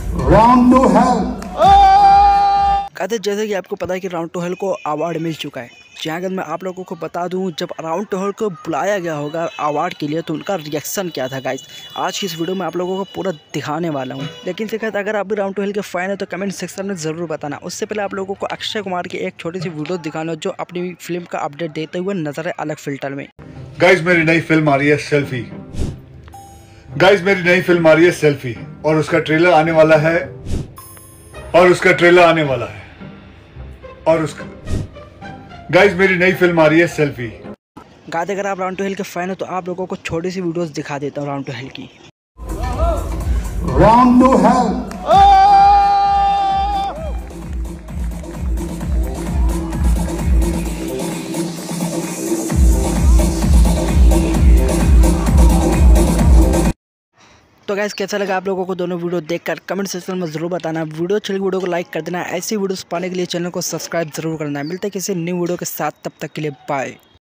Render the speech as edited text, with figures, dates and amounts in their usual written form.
Round to hello. कहते जैसे कि आपको पता है कि राउंड टू हेल को अवार्ड मिल चुका है। जहाँ अगर मैं आप लोगों को बता दूं, जब राउंड टू हेल को बुलाया गया होगा अवार्ड के लिए तो उनका रिएक्शन क्या था गाइस, आज की इस वीडियो में आप लोगों को पूरा दिखाने वाला हूं। लेकिन से कहते अगर आप भी राउंड टू हेल के फैन है तो कमेंट सेक्शन में ज़रूर बताना। उससे पहले आप लोगों को अक्षय कुमार की एक छोटी सी वीडियो दिखाना जो अपनी फिल्म का अपडेट देते हुए नजर है अलग फिल्टर में। गाइस मेरी नई फिल्म आ रही है सेल्फी। गाइस मेरी नई फिल्म आ रही है सेल्फी और उसका ट्रेलर आने वाला है गाइस मेरी नई फिल्म आ रही है सेल्फी। गाइस अगर आप राउंड टू हेल के फैन हो तो आप लोगों को छोटी सी वीडियोस दिखा देता हूँ राउंड टू हेल की। Round to hell. तो गाइस कैसा लगा आप लोगों को दोनों वीडियो देखकर कमेंट सेक्शन में जरूर बताना। वीडियो अच्छी लगी वीडियो को लाइक कर देना। ऐसी वीडियोस पाने के लिए चैनल को सब्सक्राइब जरूर करना। मिलते हैं किसी न्यू वीडियो के साथ, तब तक के लिए बाय।